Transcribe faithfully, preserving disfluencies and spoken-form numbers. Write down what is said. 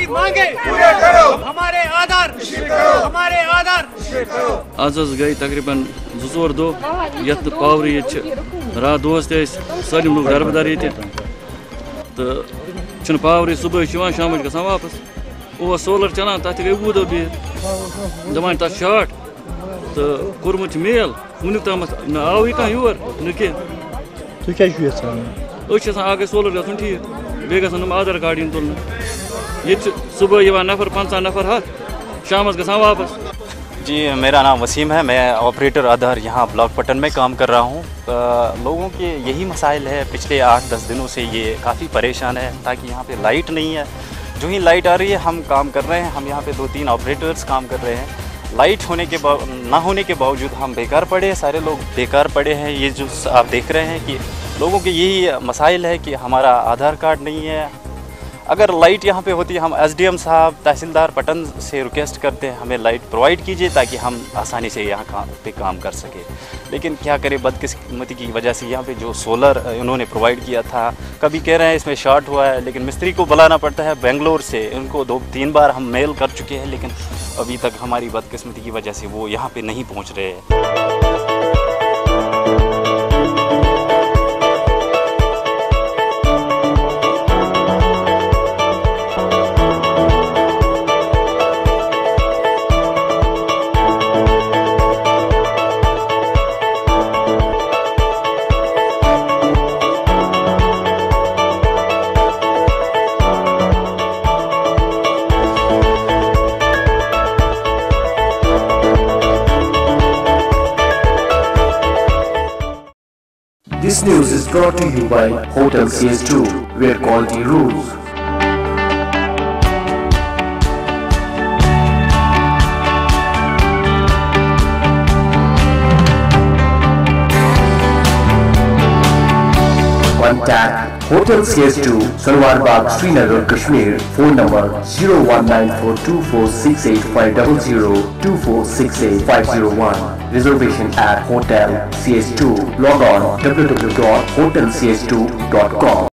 हमारी मांगे पूरे करो, हमारे आधार करो, हमारे आधार आज गई तकरीबन जोर दो ये पावर ये रात दोस सारे लोग दरबदर ये तो पावर सुबह शाम ग वापस वो सोलर चलान तथ गई वो दो बिह दपान तथ शार्ट तो कोर्मुत मेल वुन तम न आव कह योर न कह गई सोलर गन ठीक बे ग आधार कार्ड इन तुल ये सुबह नफर पंचा नफर हथ शाम ग वापस। जी मेरा नाम वसीम है, मैं ऑपरेटर आधार यहाँ ब्लॉक पटन में काम कर रहा हूँ। लोगों के यही मसाइल है, पिछले आठ दस दिनों से ये काफ़ी परेशान है ताकि यहाँ पे लाइट नहीं है। जो ही लाइट आ रही है हम काम कर रहे हैं, हम यहाँ पे दो तीन ऑपरेटर्स काम कर रहे हैं। लाइट होने के ना होने के बावजूद हम बेकार पड़े हैं, सारे लोग बेकार पड़े हैं। ये जो आप देख रहे हैं कि लोगों के यही मसाइल है कि हमारा आधार कार्ड नहीं है। अगर लाइट यहाँ पे होती, हम एसडीएम साहब तहसीलदार पटन से रिक्वेस्ट करते हैं हमें लाइट प्रोवाइड कीजिए ताकि हम आसानी से यहाँ काम पे काम कर सके। लेकिन क्या करें, बदकिस्मती की वजह से यहाँ पे जो सोलर उन्होंने प्रोवाइड किया था, कभी कह रहे हैं इसमें शॉर्ट हुआ है, लेकिन मिस्त्री को बुलाना पड़ता है बेंगलोर से। उनको दो तीन बार हम मेल कर चुके हैं, लेकिन अभी तक हमारी बदकिस्मती की वजह से वो यहाँ पर नहीं पहुँच रहे हैं। This news is brought to you by Hotel C S two, where quality rules. Contact Hotel C S two, Salwar Bagh, Srinagar, Kashmir. Phone number zero one nine four two four six eight five zero zero two four six eight five zero one. Reservation at Hotel C S two. Log on w w w dot hotel c s two dot com.